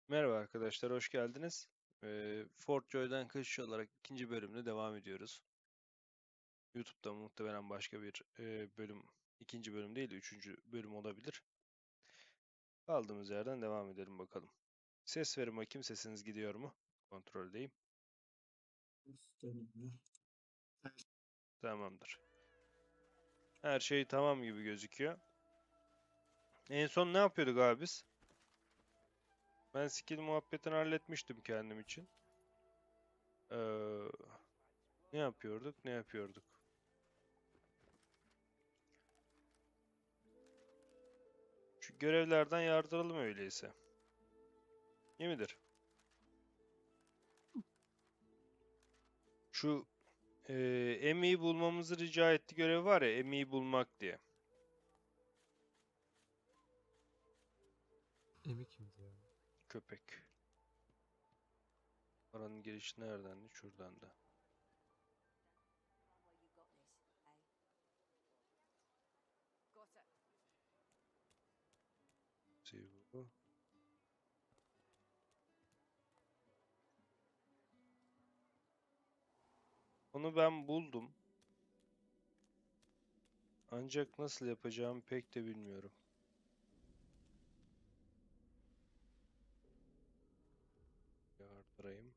Merhaba arkadaşlar, hoş geldiniz. Fort Joy'dan kaçış olarak ikinci bölümle devam ediyoruz. YouTube'da muhtemelen başka bir bölüm, ikinci bölüm değil de üçüncü bölüm olabilir. Kaldığımız yerden devam edelim bakalım. Ses verin bakayım, sesiniz gidiyor mu? Kontroldeyim. Tamamdır. Her şey tamam gibi gözüküyor. En son ne yapıyorduk abi biz? Ben skill muhabbetini halletmiştim kendim için. Ee, ne yapıyorduk? Ne yapıyorduk? Şu görevlerden yardıralım öyleyse. İyi midir? Şu Emmy'yi bulmamızı rica etti görev var ya, Emmy'yi bulmak diye. Emi kimdi ya? Köpek. Paranın girişi neredendi? Şuradan da. Zero. Onu ben buldum. Ancak nasıl yapacağımı pek de bilmiyorum. Yardırayım.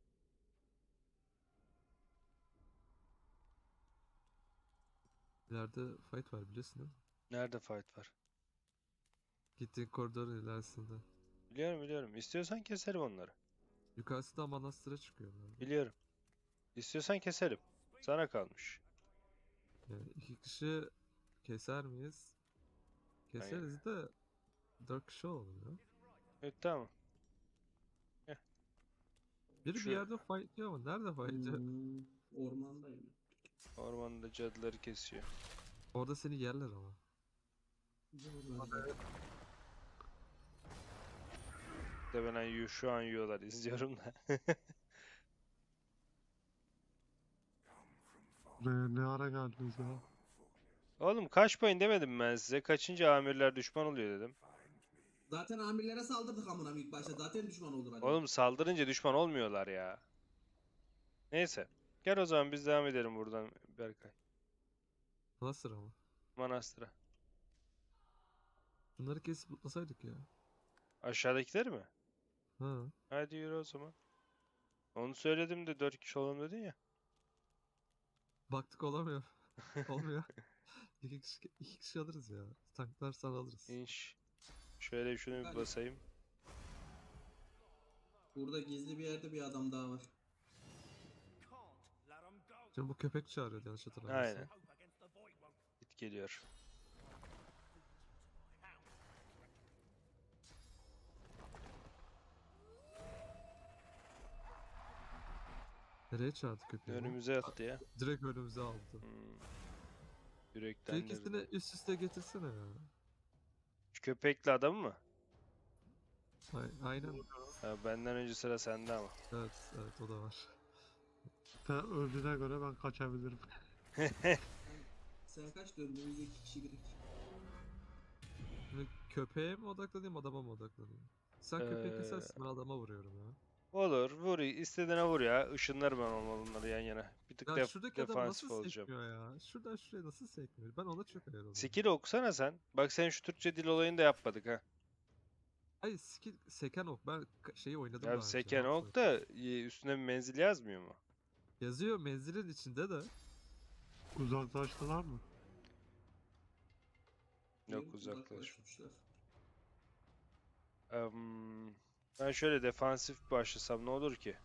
İleride fight var biliyorsun değil mi? Nerede fight var? Gittiğin koridorun ilerisinde. Biliyorum biliyorum. İstiyorsan keserim onları. Yukarısında manastıra çıkıyor abi. Biliyorum. İstiyorsan keserim. Sana kalmış. Yani iki kişi keser miyiz? Aynen. Keseriz de dört kişi olalım ya. Evet tamam. Heh. Biri bir Şu yerde fightlıyor ama nerede fightlıyor? Ormandayım. ormanda cadıları kesiyor. Orada seni yerler ama. Buralarda. Muhtemelen şu an yiyorlar. İzliyorum da. Buraya ne ara geldiniz ya? Oğlum kaçmayın demedim ben size. Kaçınca amirler düşman oluyor dedim. Zaten amirlere saldırdık amına ilk başta. Zaten düşman olur hani. Oğlum saldırınca düşman olmuyorlar ya. Neyse. Gel o zaman biz devam edelim buradan Berkay. Nasıl ama? Manastıra. Bunları kesip mutlasaydık ya. Aşağıdakileri mi? Ha. Hadi yürü o zaman. Onu söyledim de 4 kişi olalım dedin ya. Baktık olamıyor. Olmuyor. İki kişi alırız ya. Tanklarsan alırız. İnş. Şöyle şunu bir Galiba basayım. burada gizli bir yerde bir adam daha var. Şimdi bu köpek çağırıyor yanlış hatırlamıyorsam. Aynen. Git geliyor. Nereye çağırdı köpeği bu? Önümüze attı ya. Direkt önümüze aldı. Hmm, Şu yürektendir ikisini bu. üst üste getirsene ya. Şu köpekli adam mı? Aynen. Ha, benden önce sıra sende ama. Evet, evet o da var. Sen öldüğüne göre ben kaçabilirim. Sen kaç dördümüzde iki kişi girdik. Şimdi köpeğe mi odaklanayım, adama mı odaklanayım? Sen köpeği Ee, kesersin, ben adama vuruyorum ya. olur. Vur. İstediğine vur ya. Işınlarım ben onları yan yana. Bir tık Ya şuradaki adam nasıl defansif olacağım. sekmiyor ya? Şuradan şuraya nasıl sekmiyor? Ben ona çok ayar oluyorum. Skill okusana sen. Bak sen şu Türkçe dil olayını da yapmadık ha. Ay skill seken ok. Ben şeyi oynadım Ya daha önce. seken ok Half-Life. da üstüne bir menzil yazmıyor mu? Yazıyor menzilin içinde de. Uzaklaştılar mı? Yok Diyelim uzaklaş. uzaklaşmışlar. Ben şöyle defansif başlasam ne olur ki?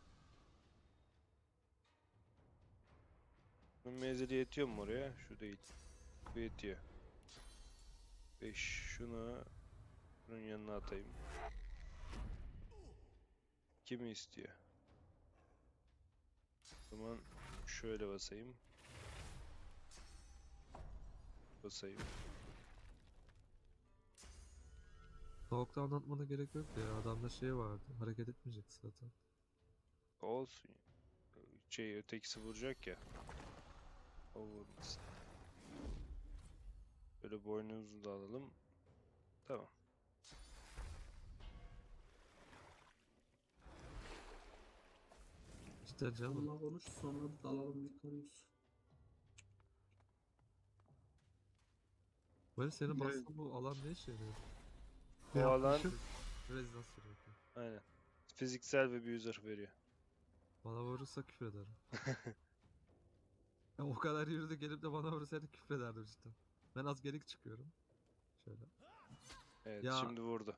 Bunun menzili yetiyor mu oraya? Şu değil. Bu yetiyor. 5 şunun yanına atayım. Kimi istiyor? O zaman şöyle basayım. Basayım. Soğukta anlatmana gerek yok ya. Adamda şey vardı. Hareket etmeyecek zaten. Olsun ya. Ötekisi vuracak ya. O vurmasın. Böyle boynumuzu da alalım. Tamam. Cidden canım. Allah konuş sonra da dalalım yıkarıyoruz. Böyle senin Ne? bastığın bu alan ne işe yarıyor? O alan Yaklaşık Rezidans veriyor. Okey. aynen. Fiziksel ve büyü zırh veriyor. Bana vurursa küfür ederim. Ya o kadar yürüdü gelip de bana vursaydı küfür ederdim cidden. Ben az gerik çıkıyorum. Şöyle. Evet, Ya- şimdi vurdu.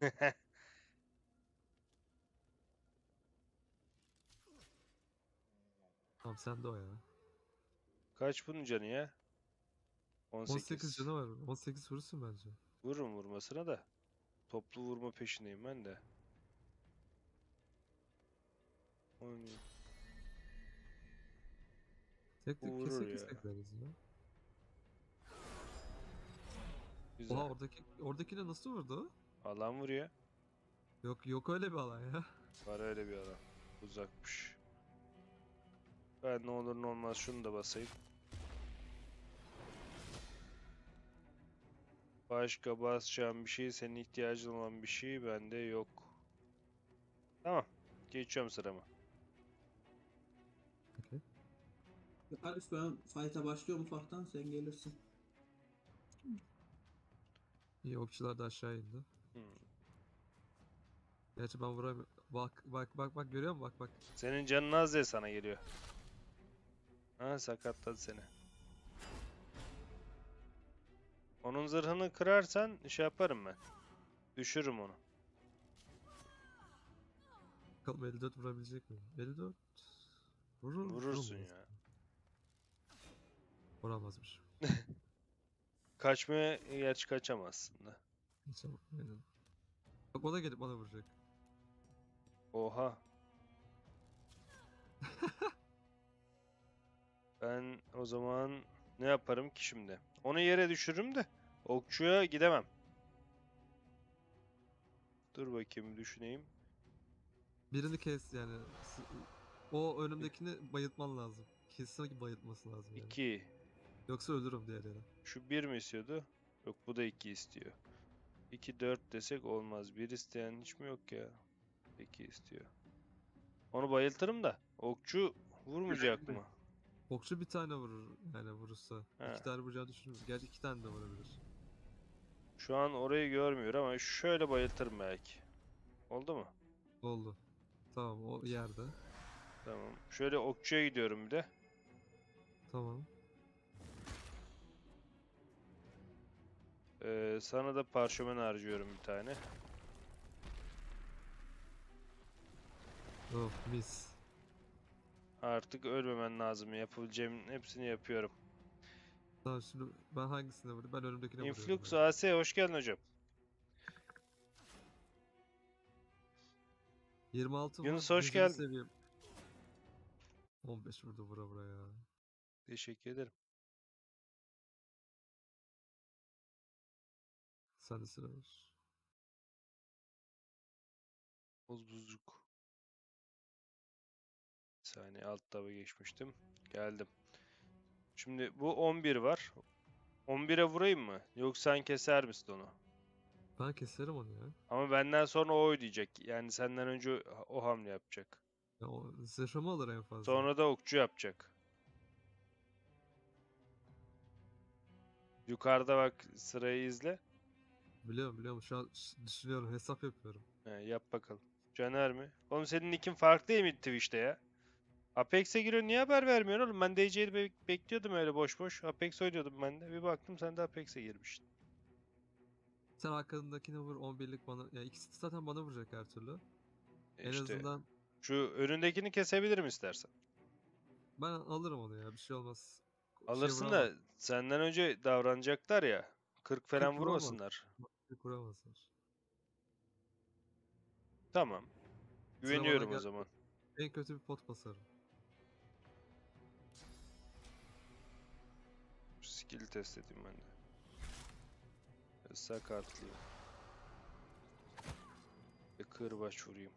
Tamam sen de o ya. Kaç bunun canı ya? 18 canı var. 18 vurursun bence. Vururum vurmasına da. Toplu vurma peşindeyim ben de. Oynayayım. Tek tek Vurur kese ya. kese gideriz ya. Güzel. Oha oradakine nasıl vurdu? Alan vuruyor. Yok öyle bir alan ya. Var öyle bir alan. Uzakmış. Ben ne olur ne olmaz şunu da basayım. Başka basacağım bir şey, senin ihtiyacın olan bir şey bende yok. Tamam. Geçiyorum sırama. Okey. Arif ben fight'a başlıyorum ufaktan sen gelirsin. İyi okçular da aşağı indi. Hmm. Gerçi ben vuramıyorum. Bak görüyor musun? Bak. Senin canın az diye sana geliyor. Ha, sakatladı seni. Onun zırhını kırarsan şey yaparım ben. Düşürürüm onu. Bakalım 54 vurabilecek mi? 54 Vurursun vurmaz. ya. Vuramazmış. Kaçmaya gerçi kaçamazsın da. Hiç ama, aynen. Bak o da gelip bana vuracak. Oha. Ben o zaman ne yaparım ki şimdi? Onu yere düşürürüm de okçuya gidemem. Dur bakayım düşüneyim. Birini kes yani. O önümdekini bayıltman lazım. Kesinlikle bayıltması lazım yani. 2. Yoksa ölürüm diğerine. Şu 1 mi istiyordu? Yok, bu da 2 istiyor. 2 4 desek olmaz. 1 isteyen hiç mi yok ya? 2 istiyor. Onu bayıltırım da okçu vurmayacak mı? Okçu bir tane vurur yani vurursa. He. 2 tane vuracağı düşünürüz. Gerçi 2 tane de vurabilir. Şu an orayı görmüyor ama şöyle bayıltırım belki. Oldu mu? Oldu. Tamam o yerde. Tamam. Şöyle okçuya gidiyorum bir de. Tamam. Sana da parşömen harcıyorum bir tane. Oh mis. Artık ölmemen lazım. Yapabileceğimin hepsini yapıyorum. Tamam şimdi ben hangisine vurayım? Ben önümdekine vuruyorum. Influx ya. AS hoş geldin hocam. 26 Yunus, vur. hoş 100. geldin. seviyem. 15 vurdu vura ya. Teşekkür ederim. Sen de sıra ver. Buzcuk. Bir saniye, alt taba geçmiştim. Geldim. Şimdi bu 11 var. 11'e vurayım mı? Yoksa sen keser misin onu? Ben keserim onu ya. Ama benden sonra o ödeyecek. Yani senden önce o hamle yapacak. Ya o zırhımı alır en fazla. Sonra da okçu yapacak. Yukarıda bak, sırayı izle. Biliyorum. Şu an düşünüyorum. Hesap yapıyorum. Yap bakalım. Caner mi? Oğlum senin nickin farklı değil mi Twitch'te ya? Apex'e giriyor, niye haber vermiyorsun oğlum? Ben DC'yi bekliyordum öyle boş boş. Apex oynuyordum ben de. Bir baktım sen de Apex'e girmiştin. Sen arkadındakine vur 11'lik bana. Ya ikisi zaten bana vuracak her türlü. En İşte azından şu önündekini kesebilirim istersen. ben alırım onu ya. Bir şey olmaz. Alırsın vuramaz. da senden önce davranacaklar ya. 40 falan 40 vuramaz. vurmasınlar. 40 vuramazlar. Tamam. Sıra Güveniyorum bana o zaman. En kötü bir pot basarım. Şu skill'i test edeyim ben de. Sakatlayayım. Ve kırbaç vurayım.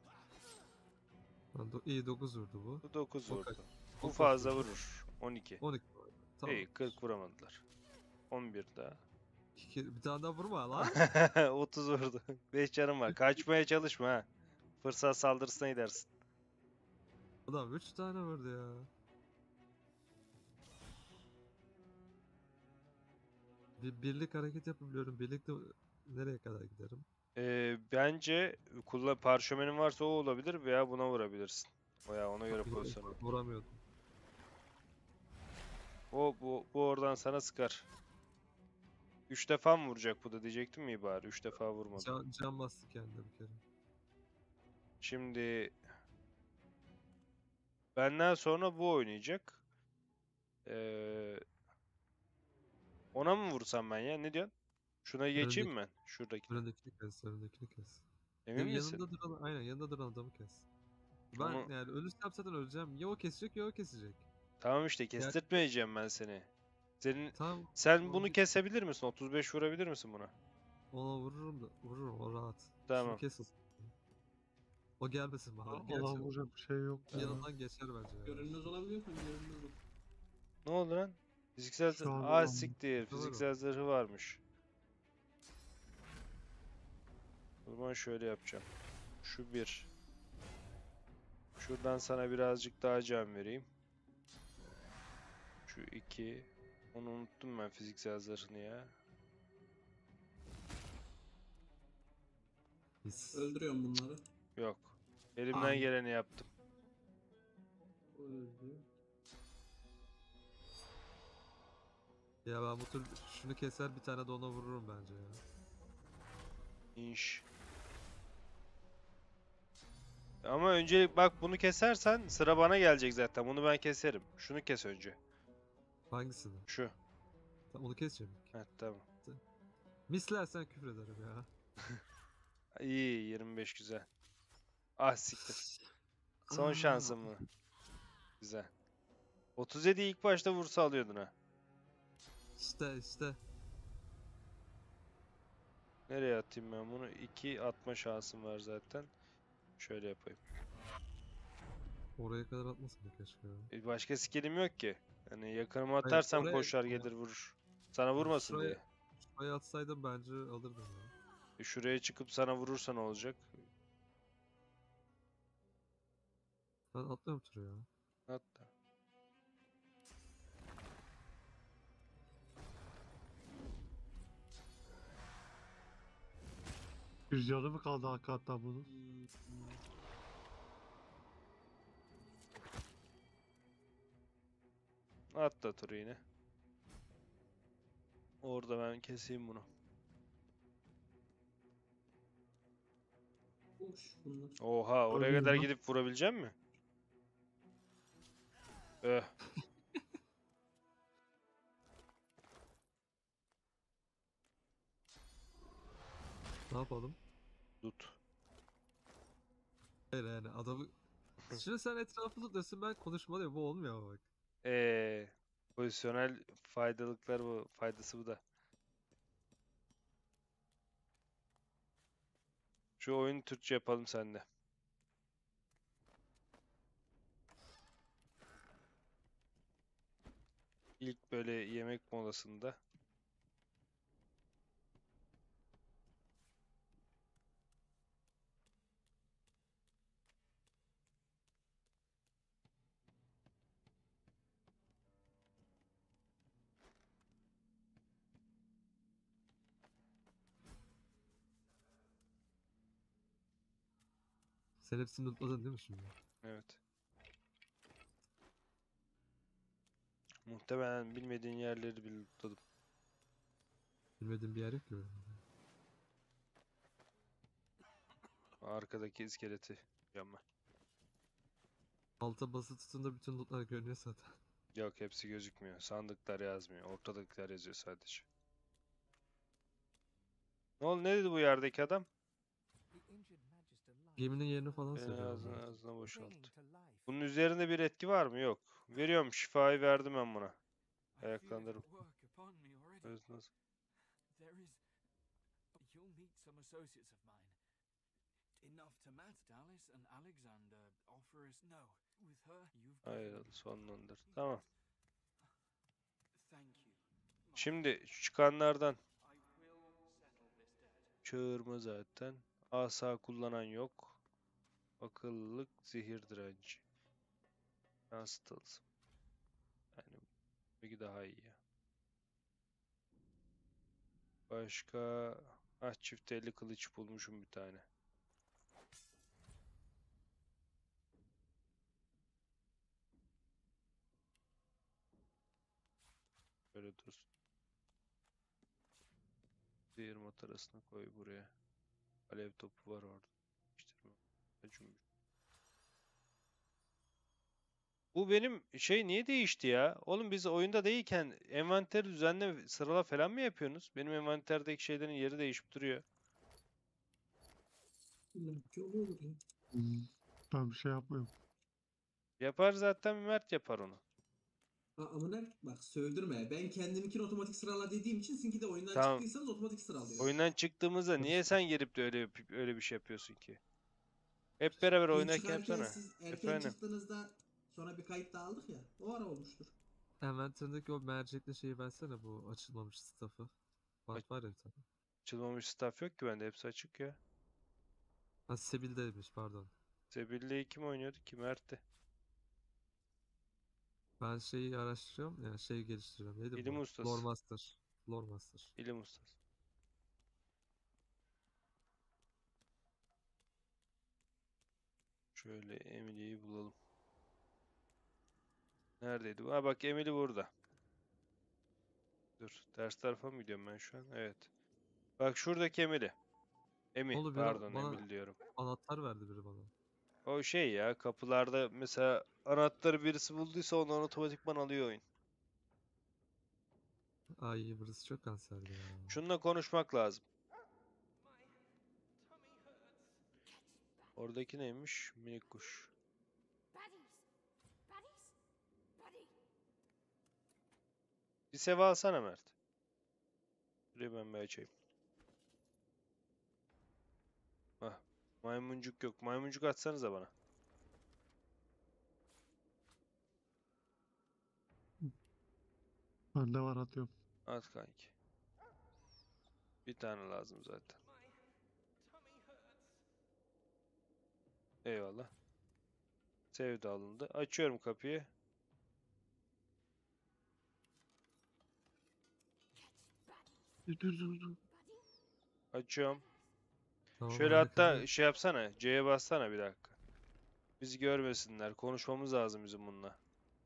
İyi 9 vurdu bu. Bu 9 O vurdu. kaç? Bu O kaç fazla vurdu? vurur. 12. 12. Tamam. İyi, 40 vuramadılar. 11 daha. Bir tane daha vurma lan. 30 vurdu. 5 canım var. Kaçmaya çalışma ha. Fırsat saldırısına gidersin. Adam 3 tane vurdu ya. Bir birlik hareket yapabiliyorum. Birlikte nereye kadar giderim? Bence parşömenin varsa o olabilir veya buna vurabilirsin. Veya ona göre pozisyon al. Vuramıyordum. Bu oradan sana sıkar. 3 defa mı vuracak bu da diyecektim mi bari? 3 defa vurmadı. Can bastı kendine bir kere. Şimdi benden sonra bu oynayacak. Ee, Ona mı vursam ben ya? Ne diyorsun? Şuna geçeyim mi ben? Şuradakine. Önündekini kes. Emin misin? Yanında duran, aynen yanında duran adamı kes. Ben Onu yani ölürsem zaten öleceğim. Ya o kesecek ya o kesecek. tamam işte Yani kestirtmeyeceğim ben seni. tam Sen onu bunu kesebilir misin? 35 vurabilir misin buna? ona vururum o rahat. Şunu Tamam. kes o zaman. O gelmesin bana. Allah Gerçi vuracak bir şey yok ya. yanından geçer bence ya. Görünmez olabiliyor mu? Görünmez ol. Ne oldu lan? Fiziksel Şu an Aa olan siktir. Doğru. Fiziksel zırhı varmış. O zaman şöyle yapacağım. Şu bir. Şuradan sana birazcık daha can vereyim. Şu iki. Onu unuttum ben fiziksel zırhını ya. Biz. Öldürüyorum bunları. Yok. Elimden Abi. geleni yaptım. Öldü. Ya ben bu tür şunu keser bir tane de ona vururum bence ya. İnş. Ama önce bak bunu kesersen sıra bana gelecek zaten. Bunu ben keserim. Şunu kes önce. Hangisini? Şu. Onu keseceğim. Heh, tamam. Mislersen küfür ederim ya. İyi 25 güzel. Ah siktir. Son Aa, şansım mı? Güzel. 37 ilk başta vursa alıyordun ha. İşte. Nereye atayım ben bunu? 2 atma şansım var zaten. Şöyle yapayım. Oraya kadar atmasın keşke ya. Başka skillim yok ki. Hani yakınıma Hayır, atarsam oraya koşar gelir vurur. Sana vurmasın şuraya, diye. şuraya atsaydım bence alırdım ya. Şuraya çıkıp sana vurursa ne olacak? Ben atlıyorum turu ya. Hatta. Bir canı mı kaldı hakikaten bunun? Atla turu yine. Orada ben keseyim bunu. Boş bunlar. Oha oraya Öyle kadar mi? gidip vurabilecek mi? Öh. Ne yapalım? Tut. Hayır yani adamı... Şimdi sen etrafı tutuyorsun ben konuşmalıyım bu olmuyor ama bak. Pozisyonel faydalıklar bu. Faydası bu da. Şu oyunu Türkçe yapalım sende. İlk böyle yemek molasında. Sen hepsini unutmadın değil mi şimdi? Evet. Muhtemelen bilmediğin yerleri bile tutladım. Bilmediğim bir yer yok ki benim. Arkadaki iskeleti mükemmel. Alta basılı tuttuğunda bütün lootlar görünüyor zaten. Yok hepsi gözükmüyor. Sandıklar yazmıyor. Ortadakiler yazıyor sadece. Ne oldu? Ne dedi bu yerdeki adam? Geminin yerini falan Beni söylüyor. ağzına boşalttı. Bunun üzerinde bir etki var mı? Yok. Veriyorum şifayı verdim ben buna. Ayaklandırım. Evet, nasıl? There is. You'll meet some associates of mine. Enough to match Dallas and Alexander offer us. No, with her, you've Hayır given sonlandır. Tamam. Thank you. Şimdi şu çıkanlardan I will settle this debt. çağırma zaten. Asa kullanan yok. Akıllılık, zehir direnci. Şans tılsım. Yani belki daha iyi ya. Başka... Ah, çift elli kılıç bulmuşum bir tane. Böyle dursun. Zehir matarasını koy buraya. Alev topu var orada. İşte cümbüş. Bu benim şey niye değişti ya? Oğlum biz oyunda değilken envanteri düzenle sırala falan mı yapıyorsunuz? Benim envanterdeki şeylerin yeri değişip duruyor. Belki oluyordur ya. Ben bir şey yapmıyorum. Yapar zaten, Mert yapar onu. Amına bak söldürme. Ben kendiminkini otomatik sırala dediğim için sizinki de oyundan Tamam. çıktıysanız otomatik sıralıyor. Oyundan çıktığımızda niye Karışık. sen gelip de öyle bir şey yapıyorsun ki? Hep beraber Oyun oynarken çıkarken yapsana. siz erken Efendim. çıktığınızda sonra bir kayıt daha aldık ya. O ara olmuştur. Envanterindeki o mercekli şeyi versene, bu açılmamış staff'ı. Bak var ya bir tane. Açılmamış staff yok ki bende, hepsi açık ya. Ha, Sebil'deymiş, pardon. Sebil'le kim oynuyordu ki? Mert'ti. Ben şeyi araştırıyorum, yani şeyi geliştiriyorum. Neydi İlim bu? ustası. Lore Master. Lore Master. İlim ustası. Şöyle Emily'yi bulalım. Neredeydi bu? Ha bak, Emily burada. Dur. Ters tarafa mı gidiyorum ben şu an? Evet. Bak şuradaki Emily. Oğlum biri Pardon, bana Emily diyorum. anahtar verdi biri bana. O şey ya, kapılarda mesela anahtarı birisi bulduysa ondan otomatikman alıyor oyun. Ay burası çok kanserdi ya. Şununla konuşmak lazım. Oradaki neymiş? Minik kuş. Bir seva alsana Mert. Şurayı ben bir açayım. Hah. Maymuncuk yok. Maymuncuk atsanıza bana. Bende var, atıyorum. At kanki. Bir tane lazım zaten. Eyvallah. Sevdi alındı. Açıyorum kapıyı. Dur. Açıyorum. Tamam, Şöyle ben hatta yakalayayım. şey yapsana. C'ye bassana bir dakika. Bizi görmesinler. Konuşmamız lazım bizim bununla.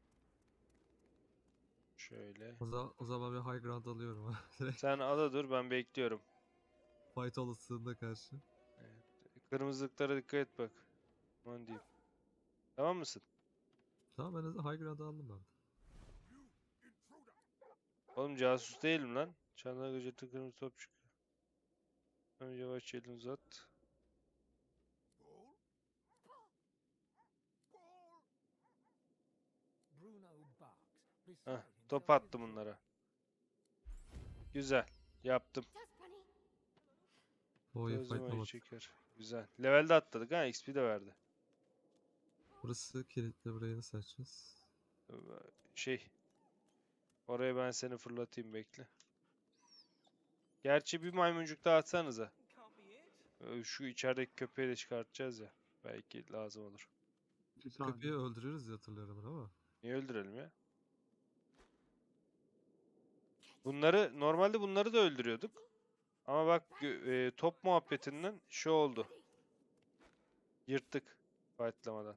Şöyle. O zaman bir high ground alıyorum ha. Direkt Sen ada dur, ben bekliyorum. fight olasılığına karşı. Evet. Kırmızılıklara dikkat et bak. Aman diyeyim. Tamam mısın? Tamam, en azından high ground aldım ben. Oğlum casus değilim lan. Çanlar gıcırtı kırmızı top çıkıyor. Tamam, yavaş elini uzat. Heh, top attım bunlara. Güzel. Yaptım. O iyi Gözüm acı fightlamadı. çeker. Güzel. Levelde atladık ha. XP de verdi. Burası kilitli, burayı nasıl açacağız? Şey. Oraya ben seni fırlatayım, bekle. Gerçi bir maymuncuk daha atsanıza. Şu içerideki köpeği de çıkartacağız ya. Belki lazım olur. Bir saniye. Köpeği öldürüyoruz diye hatırlıyorum ben ama. Niye öldürelim ya? Normalde bunları da öldürüyorduk. Ama bak top muhabbetinden şu oldu. Yırttık fightlamadan.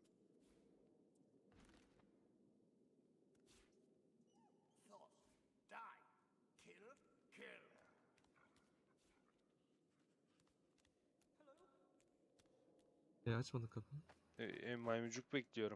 Açmadı kapıyı. Maymuncuk bekliyorum.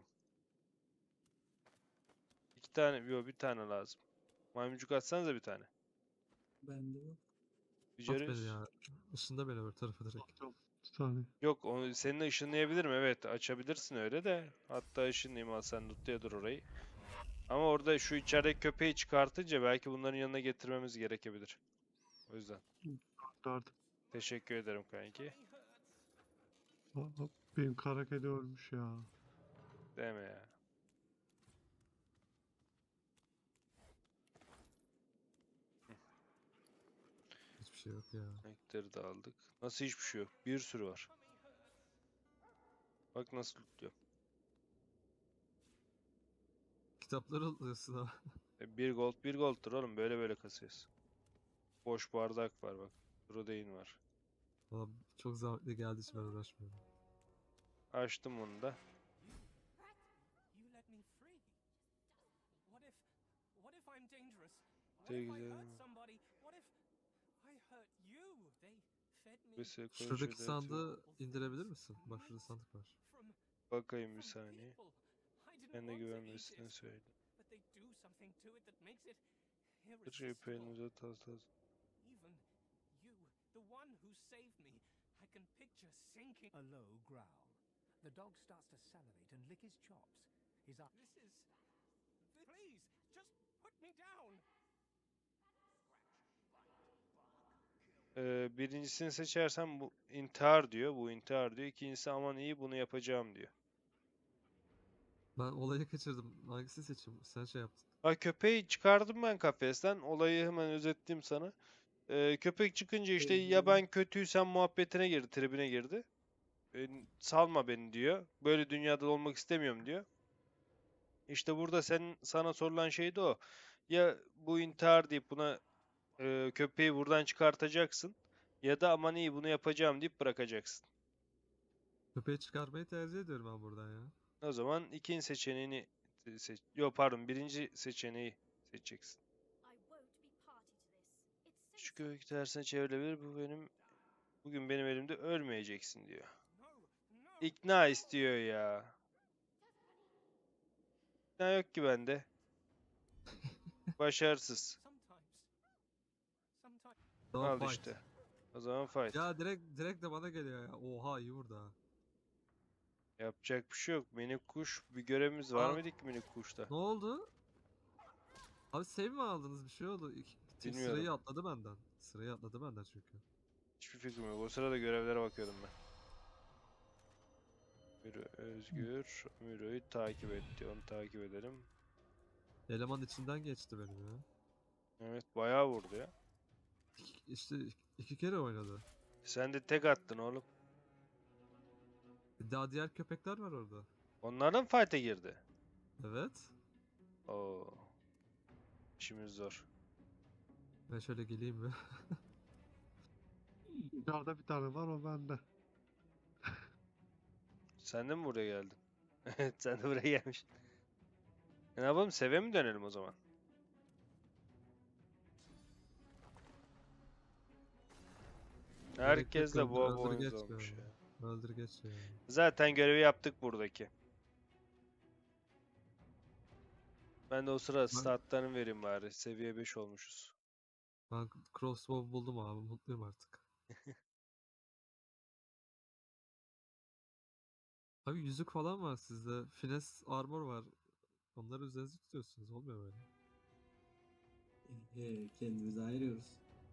İki tane, yok bir tane lazım. Maymuncuk atsanıza bir tane. Bende yok. At beni Vicarius. ya. Işında beni öbür tarafa direkt. Atıyorum. Bir saniye. Yok, onu seninle ışınlayabilirim, evet açabilirsin öyle de. Hatta ışınlayayım, al sen loot'ya dur orayı. Ama orada şu içerideki köpeği çıkartınca belki bunların yanına getirmemiz gerekebilir. O yüzden. Artık. Teşekkür ederim kanki. Benim kara kedi ölmüş ya. Deme ya. Hiçbir şey yok ya. Renkleri de aldık. Nasıl hiçbir şey yok? Bir sürü var. Bak nasıl lootluyor. Kitapları alıyorsun ha. 1 gold 1 gold'tur oğlum, böyle böyle kasıyoruz. Boş bardak var bak. Protein var. Valla çok zahmetli geldiği için ben uğraşmıyorum. Açtım bunu da. You let me free. What if I'm dangerous? What Çok if I güzel. hurt somebody? What if I hurt you? They fed me. Bir sürü Şuradaki konuşuyor, sandığı indirebilir misin? Bak şurada sandık var. From bakayım bir from saniye. people. I didn't Kendine want to eat güvenmesini it, söyle. but they do something to it that makes it Irrigating irresistible. the taz. Even you, the one who saved me, I can picture sinking. A low growl. The dog starts to salivate and lick his chops. His eye. Please, just put me down. Birincisini seçersem bu intihar diyor. Bu intihar diyor. İkincisi aman iyi bunu yapacağım diyor. Ben olayı kaçırdım. Hangisini seçeyim? Sen şey yaptın. Ha, köpeği çıkardım ben kafesten. Olayı hemen özetleyeyim sana. Köpek çıkınca işte ya ben kötüysem muhabbetine girdi, tribine girdi. Salma beni diyor. Böyle dünyada olmak istemiyorum diyor. İşte burada sana sorulan şey de o. Ya bu intihar deyip buna köpeği buradan çıkartacaksın. Ya da aman iyi bunu yapacağım deyip bırakacaksın. Köpeği çıkarmayı tercih ediyorum ben buradan ya. O zaman ikinci seçeneğini seç. Yok pardon, birinci seçeneği seçeceksin. I won't be party to this. It's Şu silly. köpek tersine çevrilebilir. Bugün benim elimde ölmeyeceksin diyor. No, no. İkna istiyor ya. İkna yok ki bende. Başarısız. Sometimes. Tamam, Al fight. işte. O zaman fight. Ya direkt de bana geliyor ya. Oha iyi vurdu ha. Yapacak bir şey yok. Minik kuş bir görevimiz var Aa. mıydı ki minik kuşta? Ne oldu? Abi save mi aldınız? Bir şey oldu. Bilmiyorum. Sırayı atladı benden. Sırayı atladı benden çünkü. Hiçbir fikrim yok. O sırada görevlere bakıyordum ben. Miro Özgür. Miro'yu takip et diyor. Onu takip edelim. Eleman içinden geçti benim ya. Evet bayağı vurdu ya. İşte iki kere oynadı. Sen de tek attın oğlum. Daha diğer köpekler var orada. Onlardan fight'e girdi. Evet. Oo. İşimiz zor. Ben şöyle geleyim mi? Dışarıda bir tane var, o bende. Sen de mi buraya geldin? Evet, sen de buraya gelmişsin. Ne yapalım? Seve mi dönelim o zaman? Herkes de boğa öldür boyunuz geç olmuş be. ya. Öldür geç ya. Zaten görevi yaptık buradaki. Ben de o sıra statlarını vereyim bari. Seviye 5 olmuşuz. Ben crossbow buldum abi. Mutluyum artık. Abi yüzük falan var sizde. Finesse armor var. Onları üzerinize tutuyorsunuz. Olmuyor böyle. Kendimize ayırıyoruz.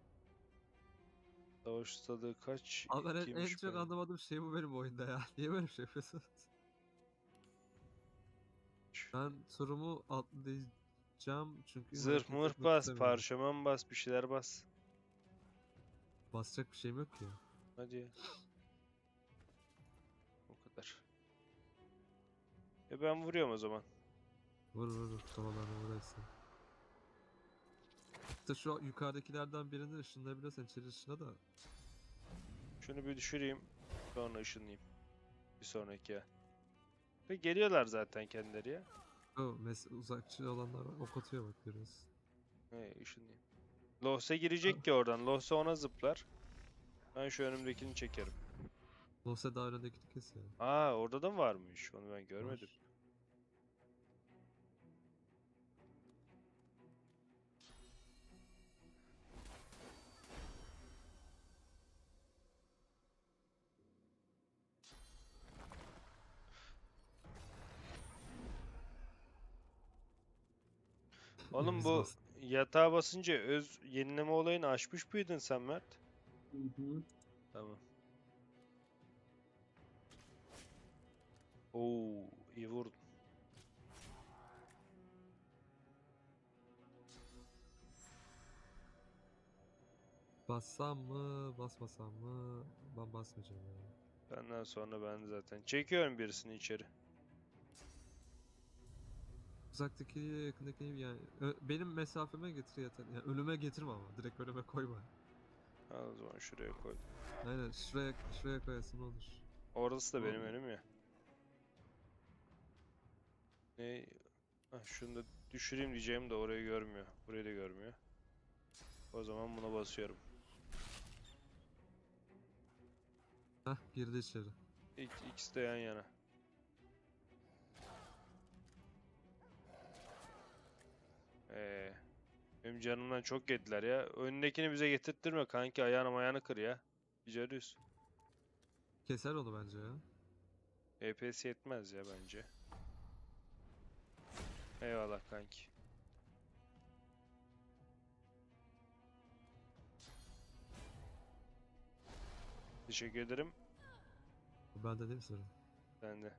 Savaş ustalığı kaç? Abi ben en İkiymiş çok benim. anlamadığım şey bu benim oyunda ya. Niye böyle bir şey yapıyorsunuz? Ben turumu atlayacağım çünkü Zırh hareket mırh etmek bas, istemiyorum. parşömen bas, bir şeyler bas. Basacak bir şeyim yok ki. Hadi ya. O kadar. Ben vuruyorum o zaman. Vur vur vur. Tavalarına vuraysın. İşte şu yukarıdakilerden birini ışınlayabiliyorsan içeri ışına da. Şunu bir düşüreyim. Sonra ışınlayayım. Bir sonraki ya. Ve geliyorlar zaten kendileri ya. Uzakçı olanlar var. Ok atıyor bak görüyorsun. He, ışınlayayım. Lohse girecek ki oradan. Lohse ona zıplar. Ben şu önümdekini çekerim. Olsa daha önündekini kes ya. Aa, orada da mı varmış? Onu ben görmedim. Var. Oğlum Biz bu bas- yatağa basınca öz yenileme olayını aşmış mıydın sen Mert? Hı hı. Tamam. Oo, iyi vurdun. Bassam mı, basmasam mı? Ben basmayacağım ya. Benden sonra ben zaten çekiyorum birisini içeri. Uzaktakiye yakındaki yani benim mesafeme getir yeter. Yani önüme getirme ama direkt önüme koyma. Ha, o zaman şuraya koy. Aynen şuraya koyasın olur. Orası da benim Vallahi. önüm ya. Ne? Ha, şunu da düşüreyim diyeceğim de orayı görmüyor. Burayı da görmüyor. O zaman buna basıyorum. Hah girdi içeri. İkisi de yan yana. Benim canımdan çok yediler ya. Önündekini bize getirttirme kanki, ayağını kır ya. Beceriyoruz. Keser onu bence ya. EPS yetmez ya bence. Eyvallah kanki. Teşekkür ederim. Ben de değil mi sorun? Ben de.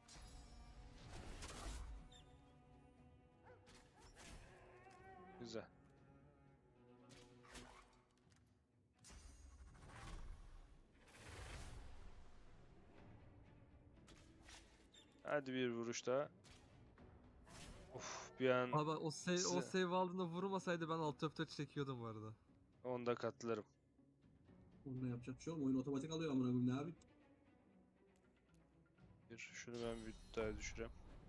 Güzel. Hadi bir vuruş daha. Of, bir an Abi o size- save aldığında vurmasaydı ben alt F4 çekiyordum bu arada. onda katlarım. Onunla yapacak bir şey yok. Oyun otomatik alıyor amına koyayım, ne abi? Şunu ben bir daha düşüreyim.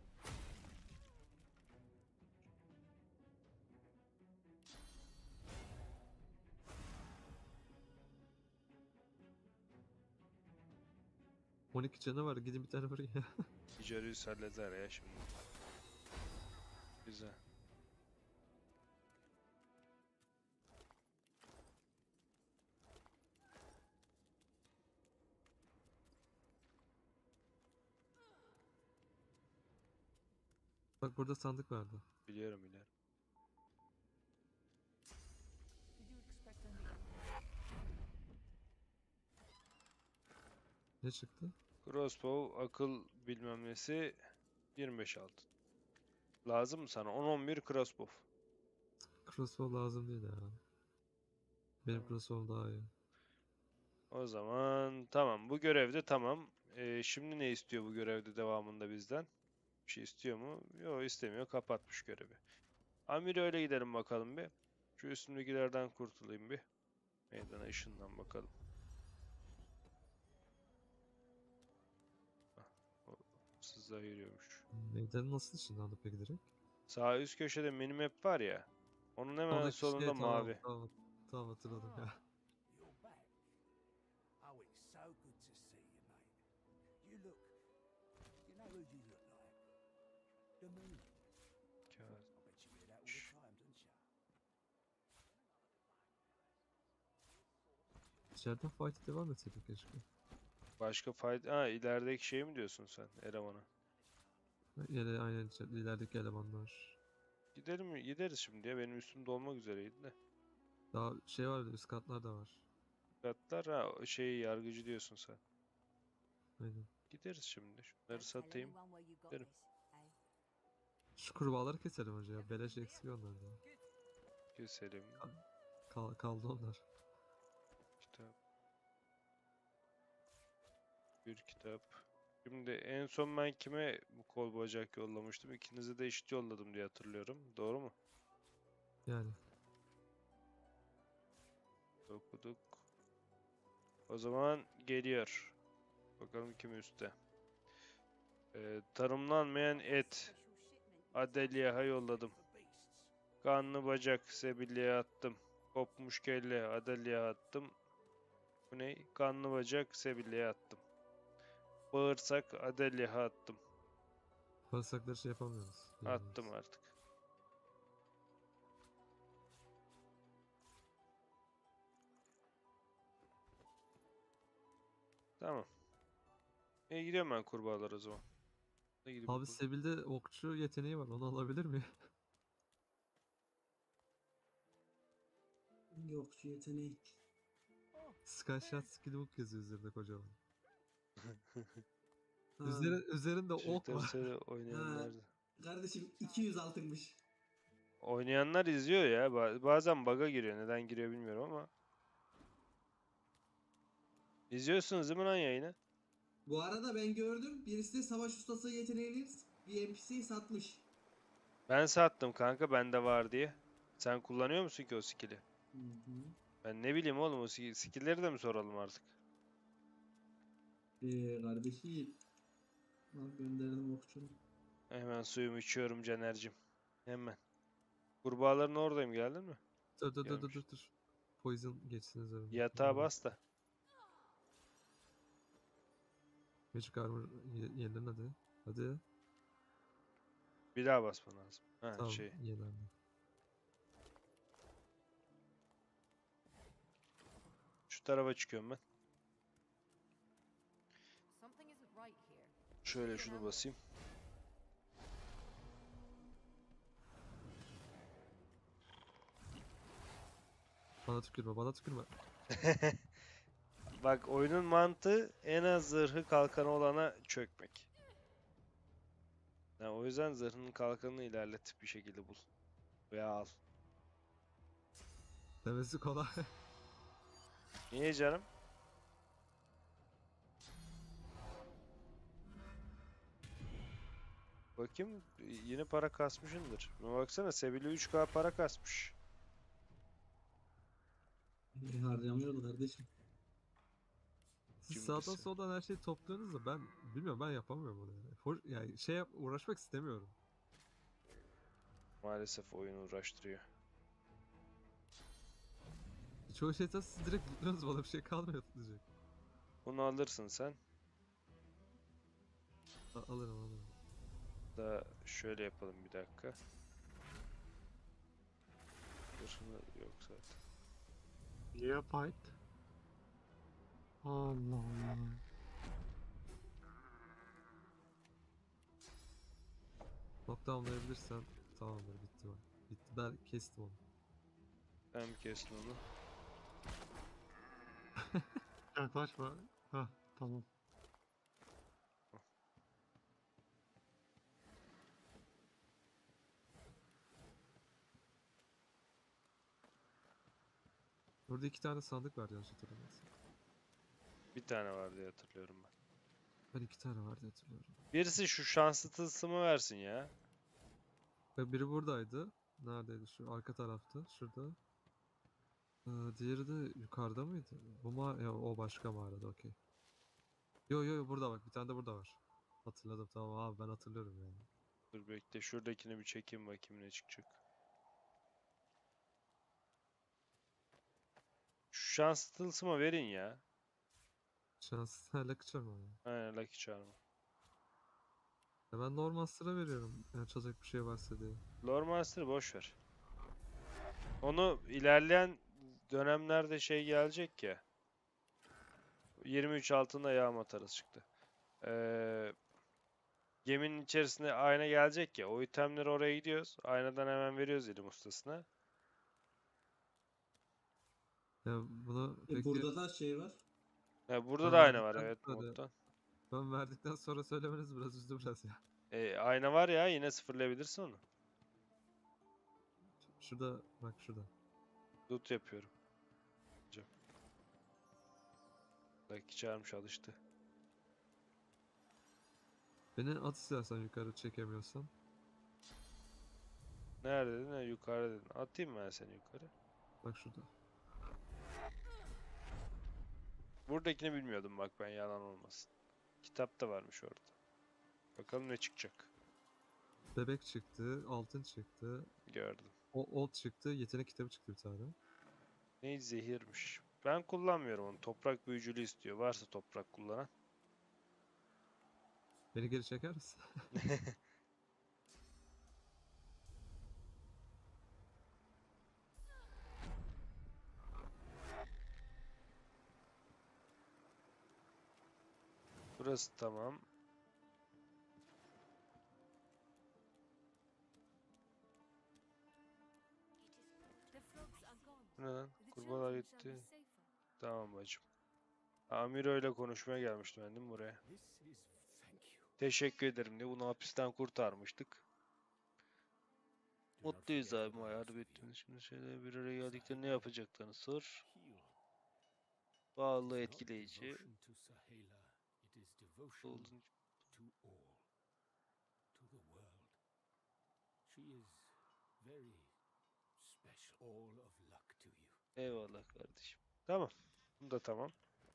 — 12 canı var, gidin bir tane vurun ya. Beceriyoruz, halleder ya şimdi. Güzel. Bak burada sandık vardı. Biliyorum. Did you expect any? Ne çıktı? Crossbow, akıl bilmem nesi 25 altın. Lazım mı sana? 10-11 crossbow. Crossbow lazım değil ya. Benim Tamam. crossbow daha iyi. O zaman tamam. Bu görevde tamam. Şimdi ne istiyor bu görevde devamında bizden? Bir şey istiyor mu? Yok, istemiyor. Kapatmış görevi. Amir öyle gidelim bakalım bir. Şu üstümdekilerden kurtulayım bir. Meydana ışından bakalım. Hah, o sızla yürüyormuş. Meydanı nasıl ışınlandı peki direkt? Sağ üst köşede minimap var ya. Onun hemen Oradaki solunda tamam, mavi. tamam hatırladım ya. You're back. Oh, it's so good to see you, mate. You look. You know who you look like? The moon. I bet you hear that all the time, don't you? İçeriden fight'a devam etseydik keşke. Başka fayda... Ha, ilerideki şey mi diyorsun sen elemanı? Yine aynen ilerideki elemanlar. Gideriz şimdi ya. Benim üstüm dolmak üzereydi de. Daha şey var, üst katlar da var. Katlar, ha, o şeyi yargıcı diyorsun sen. Aynen. Gideriz şimdi. Şunları satayım. Giderim. Şu kurbağaları keselim önce ya. Beleş eksiyor onlar da. Keselim. Kaldı onlar. Kitap. Bir kitap. Şimdi en son ben kime bu kol bacak yollamıştım? İkinize de eşit yolladım diye hatırlıyorum. Doğru mu? Yani. Okuduk. O zaman geliyor. Bakalım kim üstte. Tarımlanmayan et. Adelia'ya yolladım. Kanlı bacak Sebilya'ya attım. Kopmuş kelle Adelia'ya attım. Bu ne? Kanlı bacak Sebilya'ya attım. Bağırsak Adelia'ya attım. Bağırsakları şey yapamıyoruz. Attım artık. Tamam. Gidiyorum ben kurbağalar o zaman. Gidip Abi Sebil'de okçu yeteneği var. Onu alabilir mi? Yokçu yeteneği. Skyshot Skillbook yazıyor üzerinde kocaman. Ha, Üzerinde ok var. Twitter'da oynayanlar da. kardeşim 200 altınmış. Oynayanlar izliyor ya. Bazen bug'a giriyor. Neden giriyor bilmiyorum ama. İzliyorsunuz değil mi lan yayını? Bu arada ben gördüm. Birisi de savaş ustası yeteneğiyle bir NPC'yi satmış. Ben sattım kanka bende var diye. Sen kullanıyor musun ki o skill'i? Hı hı. Ben ne bileyim oğlum o skill'leri de mi soralım artık? Kardeşi al gönderdim okçunu. Hemen suyumu içiyorum Caner'cim. Hemen. Kurbağaların oradayım geldin mi? Dur. Gelmiş. Poison geçsin üzerine. Yatağa bas da. Magic Armor yenilen hadi. Hadi. Bir daha basman lazım. Ha Tamam şey. yenilendi. Şu tarafa çıkıyorum ben. Something isn't right here. Şöyle şunu basayım. Bana tükürme. Bak oyunun mantığı en az zırhı kalkanı olana çökmek. Yani o yüzden zırhının kalkanını ilerlet bir şekilde bul. Veya al. Demesi kolay. Niye canım? Bakayım yine para kasmışındır. Buna baksana Sebili 3K para kasmış. Harcamıyordu kardeşim. Siz sağdan Cimrisi. soldan her şeyi topluyorsunuz da ben bilmiyorum, ben yapamıyorum onu yani. Yani uğraşmak istemiyorum. Maalesef oyun uğraştırıyor. Çoğu şeyden siz direkt buluyorsunuz, bana bir şey kalmıyor tutacak. Bunu alırsın sen. Alırım. Da şöyle yapalım bir dakika. Zırhını yok zaten. Niye fight? Allah Allah. Knockdownlayabilirsen tamamdır, bitti o. Bitti, ben kestim onu. Ben bir kestim onu. Yaklaşma. Hah tamam. Orada 2 tane sandık var yanlış hatırlamıyorsam. Bir tane var diye hatırlıyorum ben. Ben 2 tane var diye hatırlıyorum. Birisi şu şanslı tılsımı versin ya. Ve biri buradaydı. Neredeydi? Şu arka tarafta. Şurada. Diğeri de yukarıda mıydı? Ya, o başka mağarada, okey. Yo burada bak. Bir tane de burada var. Hatırladım, tamam abi, ben hatırlıyorum yani. Dur bekle şuradakini bir çekeyim bakayım ne çıkacak. Şu şanslı tılsımı verin ya. Şans hala kıçar ya. Aynen Lucky Charm'ı. Ya ben normal sıra veriyorum. Yani çalacak bir şey varsa diye. Lore Master'ı boş ver. Onu ilerleyen dönemlerde şey gelecek ya. 23 altında yağma atarız çıktı. Geminin içerisinde ayna gelecek ya. O itemleri oraya gidiyoruz. Aynadan hemen veriyoruz ilim ustasına. Ya bunu peki Burada da şey var. Ha, burada Ben da ayna var verdikten evet sonra- moddan. ben verdikten sonra söylemeniz biraz üzdü biraz ya. Ayna var ya yine sıfırlayabilirsin onu. Şurada bak, şurada. Loot yapıyorum. Hocam. Lucky Charm çalıştı. Beni at istersen yukarı, çekemiyorsan. Nerede dedin? Ha, yukarı dedin. Atayım ben seni yukarı. Bak şurada. Buradakini bilmiyordum bak ben yalan olmasın. Kitapta varmış orada. Bakalım ne çıkacak. Bebek çıktı, altın çıktı, Gördüm. old çıktı, yetenek kitabı çıktı bir tane. Ne zehirmiş. Ben kullanmıyorum onu. Toprak büyücülüğü istiyor. Varsa toprak kullanan. Beni geri çeker misin? Burası tamam. The frogs are gone. Bu ne lan? The Kurbağalar children shall gitti. be safer. Tamam bacım. Amiro ile konuşmaya gelmiştim ben değil mi buraya? This is thank you. Teşekkür ederim diye bunu hapisten kurtarmıştık. Do not Mutluyuz forget abi the yardım last ettiniz. Şimdi şeyler bir araya geldiklerinde ne yapacaklarını sor. heal. Bağlı It is not etkileyici. devotion to Sahela, it is devotion Oldu. to all, to the world. She is very special. All of luck to you. Eyvallah kardeşim. Tamam. Bu da tamam.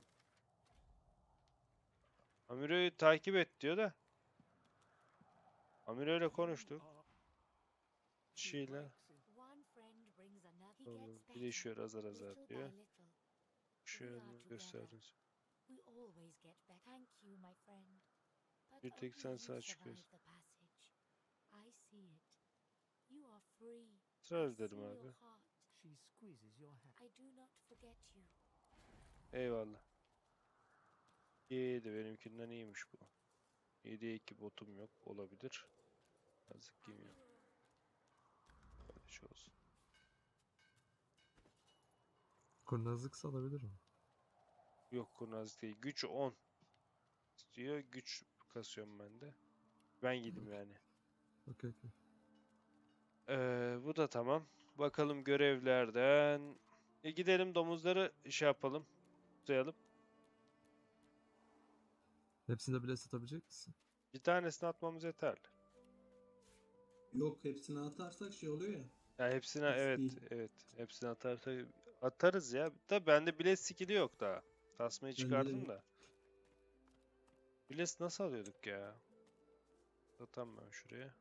Amiro'yu takip et diyor da. Amiro ile konuştuk. Şeyle. One friend brings another. He Oğlum, gets birleşiyor better, azar azar little diyor. by little. Şöyle together. gösteririz. We always get back. Thank you, my friend. But Bir tek only sen you sağ survive çıkıyorsun. the passage. I see it. You are free. Israr I see ederim your abi. heart. She squeezes your hand. I do not forget you. Eyvallah. İyiydi, benimkinden iyiymiş bu. 7'ye 2 botum yok. Olabilir. Yazık giymiyor. Böyle şey olsun. Kurnazlık salabilir mi? Yok, kurnazlık değil. Güç 10 istiyor. Güç kasıyorum ben de. Ben gidim yani. Okey. Bu da tamam. Bakalım görevlerden. Gidelim domuzları şey yapalım. Tutayalım. Hepsini de bile satabilecek misin? Bir tanesini atmamız yeterli. Yok, hepsini atarsak şey oluyor ya. Ya hepsine XP. evet. Hepsini atarsak atarız ya. Da bende bilet skill'i yok daha. Tasmayı Bende de çıkardım yok. da. Bilet nasıl alıyorduk ya? Atam ben şuraya.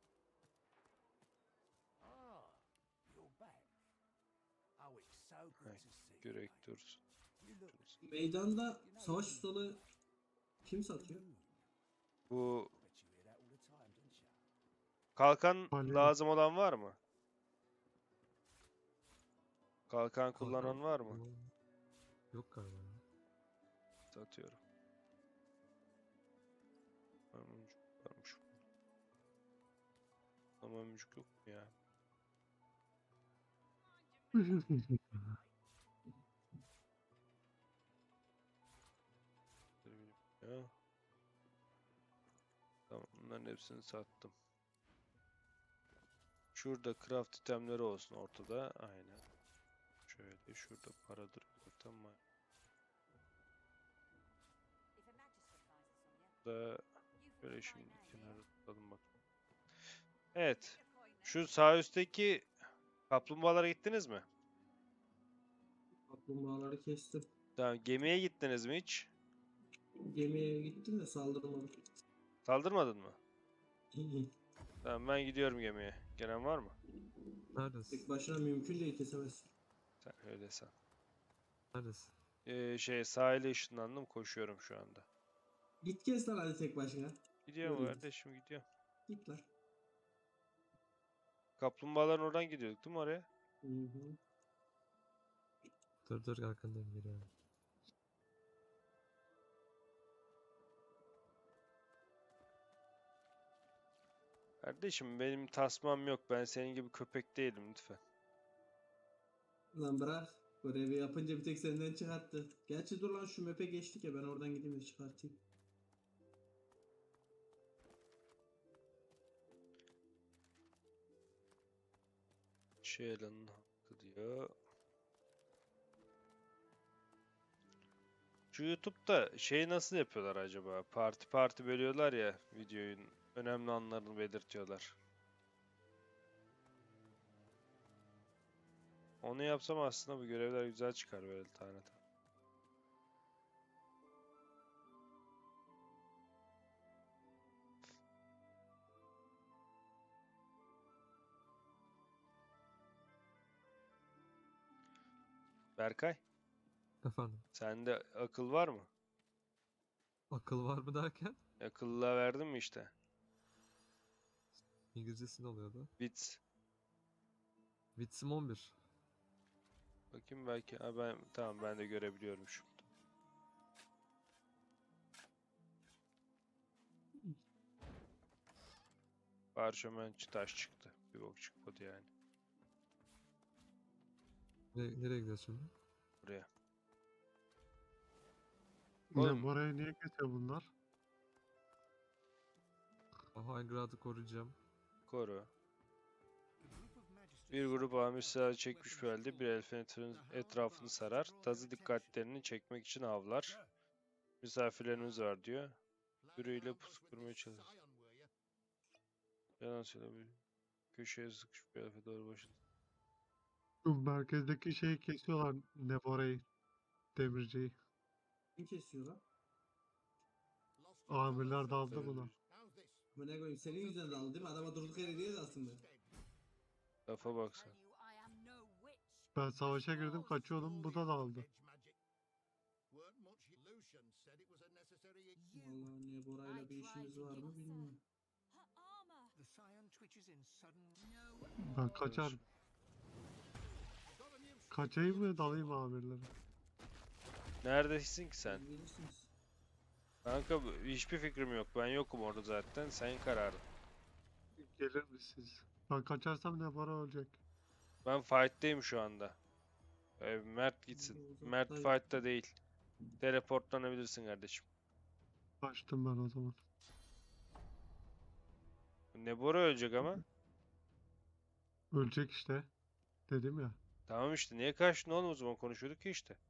Ah, you're back. Oh, it's so good Ay, to see you, Görek mate. dursun. You look Meydanda savaş ustalı kim satıyor? Bu bet you hear that all the time, don't you? kalkan Alev. lazım olan var mı? Kalkan Kalkan kullanan var mı? kullan- Yok galiba ya. Satıyorum. Mamıncuk varmış. Mamıncuk yok mu ya? Dur bir ya. Tamam, bunların hepsini sattım. Şurada craft itemleri olsun ortada. Aynen. Şöyle şurada para duruyor. Tamam. Da şöyle şimdi kenara tutalım bak. Evet. Şu sağ üstteki kaplumbağalara gittiniz mi? Kaplumbağaları kestim. Tamam. Gemiye gittiniz mi hiç? Gemiye gittim de saldırmadım. Saldırmadın mı? Hı hı. Tamam, ben gidiyorum gemiye. Gelen var mı? Neredesin? Tek başına mümkün değil, kesemezsin. Sen öyle san. Neredesin? Sahile ışınlandım, koşuyorum şu anda. Git kes lan hadi tek başına. Gidiyorum Öyle git. kardeşim, gidiyorum. Git lan. Kaplumbağaların oradan gidiyorduk değil mi oraya? Hı hı. Dur arkandayım geliyorum. Kardeşim benim tasmam yok. Ben senin gibi köpek değilim lütfen. Lan bırak. Görevi yapınca bir tek senden çıkarttı. Gerçi dur lan, şu map'e geçtik ya, ben oradan gideyim de çıkartayım. Şeylanın hakkı diyor. Şu YouTube'da şey nasıl yapıyorlar acaba? Parti bölüyorlar ya videonun önemli anlarını belirtiyorlar. Onu yapsam aslında bu görevler güzel çıkar böyle tane tane. Berkay, Efendim. sende akıl var mı? Akıl var mı derken? Akıllığa verdin mi işte? İngilizcesi ne oluyordu? Bits. Wits'im 11. Bakayım belki. Ha, tamam, ben de görebiliyorum şu. Parşömen taş çıktı. Bir bok çıkmadı yani. Nereye gidiyorsun şimdi? Buraya. Ne, Oğlum. burayı niye kesiyor bunlar? High Ground'ı koruyacağım. Koru. Bir grup amir silahı çekmiş bir halde bir elfin etrafını sarar. Tazı dikkatlerini çekmek için avlar. Misafirlerimiz var diyor. Sürüyle pusu kurmaya çalışır. Yalan söylüyor. köşeye sıkışıp bir tarafa doğru başladı. Şu merkezdeki şeyi kesiyorlar. Nebora'yı. Demirciyi. Kim kesiyor lan? Amirler daldı Öyle buna. bir Bu ne koyayım, senin yüzünden daldı değil mi? Adama durduk yere diye de aslında. lafa baksan. Tell you I am no witch. Ben savaşa girdim kaçıyordum. Bu da daldı. Vallahi ne Bora'yla bir işimiz var mı bilmiyorum. Her armor. The scion twitches in sudden. No. Ben kaçarım. Kaçayım mı dalayım amirlere? Neredesin ki sen? Siz bilirsiniz. Kanka hiçbir fikrim yok. Ben yokum orada zaten. Senin kararın. Gelir misiniz? Ben kaçarsam Nebora ölecek. Ben fight'teyim şu anda. Mert gitsin. Uzaktayım. Mert fight'ta değil. Teleportlanabilirsin kardeşim. Kaçtım ben o zaman. Nebora ölecek ama. Ölecek işte. Dedim ya. Tamam işte niye kaçtın oğlum, o zaman konuşuyorduk ki işte.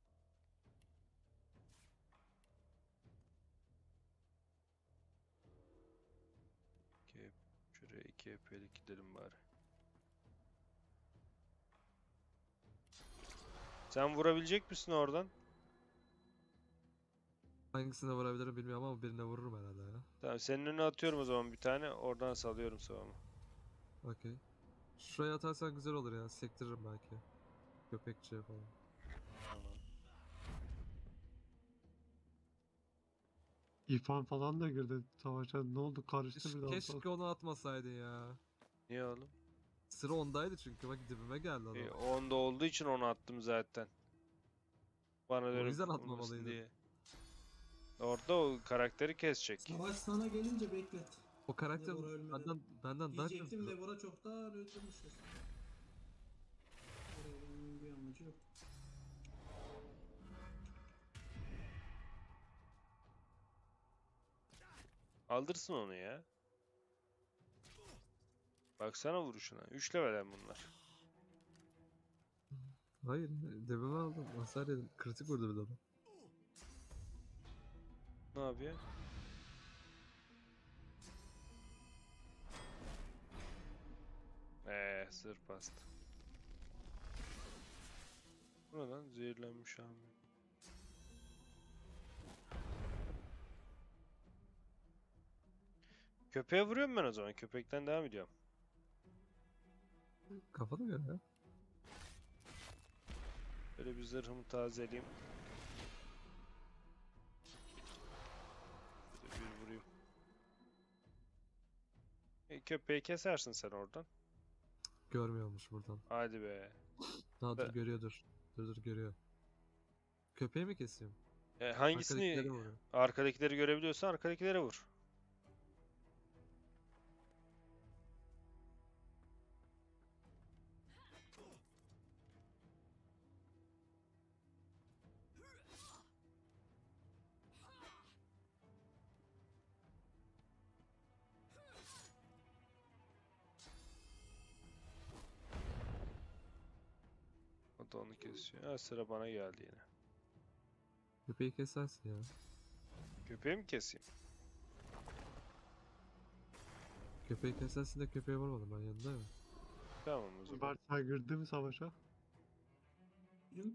Şuraya 2 EP'lik gidelim bari. Sen vurabilecek misin oradan? Hangisine vurabilirim bilmiyorum ama birine vururum herhalde ya. Tamam, senin önüne atıyorum o zaman bir tane. Oradan salıyorum savamı. Okey. Şuraya atarsan güzel olur ya. Sektiririm belki. Köpekçi falan. İrfan falan da girdi savaşa. Ne oldu? Karıştı biraz. Keşke onu atmasaydın ya. Niye oğlum? Sıra ondaydı çünkü bak dibime geldi adam. Onda olduğu için onu attım zaten. Bana O dönüp yüzden vurmasın atmamalıydın. diye. Orada o karakteri kesecek. Savaş sana gelince beklet. O karakter Nebora ölmeden. benden daha Diyecektim güçlü. Nebora çoktan öldürmüşüz. Oraya gelmenin bir amacı yok. Aldırsın onu ya. Baksana vuruşuna. 3 level'den bunlar. Hayır, dibime aldım. Hasar yedim. Kritik vurdu bir de adam. Ne yapıyor? Sırf bastı. Bu ne lan? Zehirlenmiş abi. Köpeğe vuruyorum ben o zaman. Köpekten devam ediyorum. Kafana göre ya. Böyle bir zırhımı tazeleyeyim. Şöyle bir vurayım. Köpeği kesersin sen oradan. Görmüyormuş buradan. Hadi be. Daha dur Be- görüyor dur. Dur görüyor. Köpeği mi keseyim? Hangisini Arkadakileri vuruyor. arkadakileri görebiliyorsan arkadakilere vur. O da onu kesiyor. Ha, sıra bana geldi yine. Köpeği kesersin ya. Köpeği mi keseyim? Köpeği kesersin de köpeğe vurmadım ben yanında ya. Tamam o zaman. Mert sen girdin mi savaşa? Yok.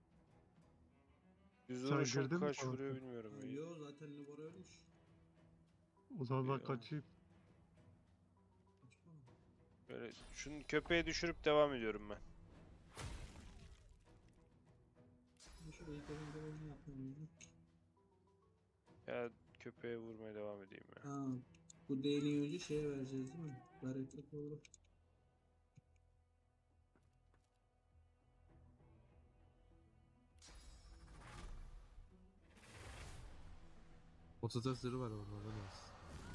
Düz Sen vuruşum girdin mi kaç savaşa? vuruyor bilmiyorum. ya. Yo zaten Nebora ölmüş. O zaman ben Ya. kaçayım. Saçma. Böyle şunu köpeğe düşürüp devam ediyorum ben. Şurayı önce ben ne yapıyorum ya? Ya köpeğe vurmaya devam edeyim ya. Ha, bu değneği önce şeye vereceğiz değil mi? Garetlik olur. Otuz zırhı var orada. Ne olsun.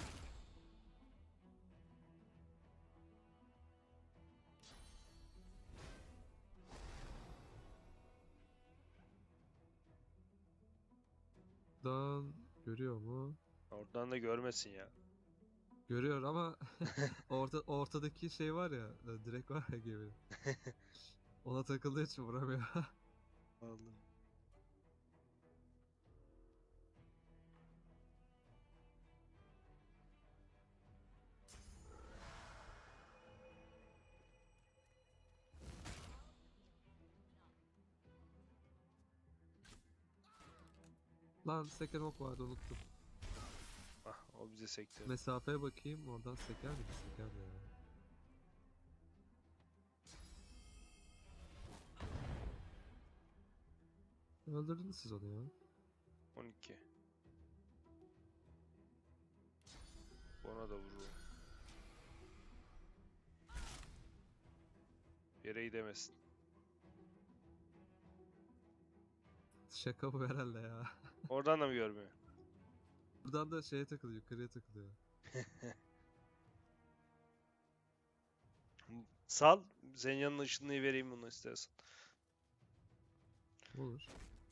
Dan görüyor mu? Oradan da görmesin ya. Görüyor ama ortadaki şey var ya, direk var ya gibi. Ona takıldığı için vuramıyor. Vallahi. Lan seken ok vardı unuttum. Ah, o bize sekti. Mesafeye bakayım oradan seker mi? Seker de ya. Öldürdünüz siz onu ya. 12. Ona da vururum. Yere gidemesin. Şaka bu herhalde ya. Oradan da mı görmüyor? Buradan da şeye takılıyor, yukarıya takılıyor. Sal. Zenya'nın ışınlığı vereyim bunu istersen. Olur.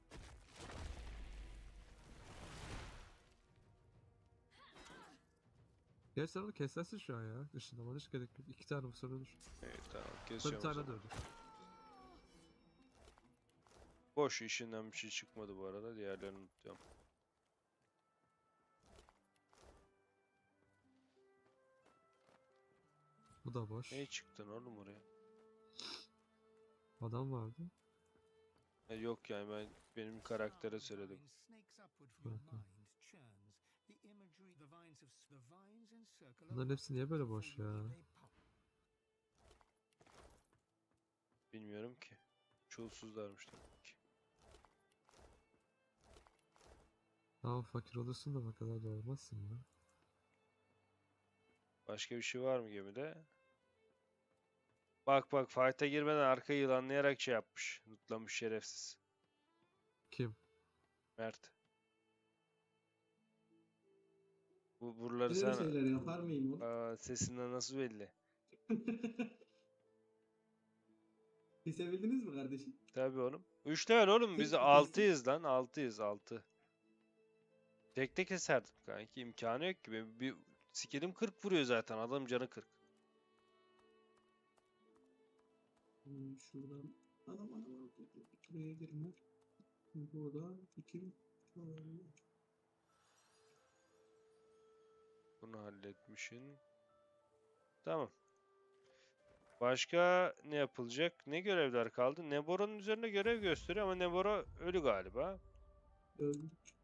Gerçi sen onu kesersin şu an ya. Işınlaman hiç gerek yok. 2 tane bu sonra ölür. Evet tamam. Tabii bir Kesiyorum o tane zaman. de ölür. Boş, işinden bir şey çıkmadı bu arada. Diğerlerini unutuyorum. Bu da boş. Ne çıktın oğlum oraya? Adam vardı. Yok yani benim karaktere söyledim. Bakın. Bunların hepsi niye böyle boş ya? Bilmiyorum ki. Çulsuzlarmış demek ki. Tamam fakir olursun da o kadar da olmazsın ya. Başka bir şey var mı gemide? Bak bak, fight'a girmeden arkayı yılanlayarak şey yapmış. Nutlamış şerefsiz. Kim? Mert. Buraları Böyle sen... şeyler yapar mıyım oğlum? Aa, sesinden nasıl belli? Kesebildiniz mi kardeşim? Tabii oğlum. 3 level oğlum, biz Tek mi 6'yız lan. 6'yız 6. Tek tek keserdim kanki. İmkanı yok ki. Benim bir skillim 40 vuruyor zaten. Adam canı 40. Şuradan adam buraya girme. Burada iki Bunu halletmişsin. Tamam. Başka ne yapılacak? Ne görevler kaldı? Neboro'nun üzerinde görev gösteriyor ama Neboro ölü galiba. öldük.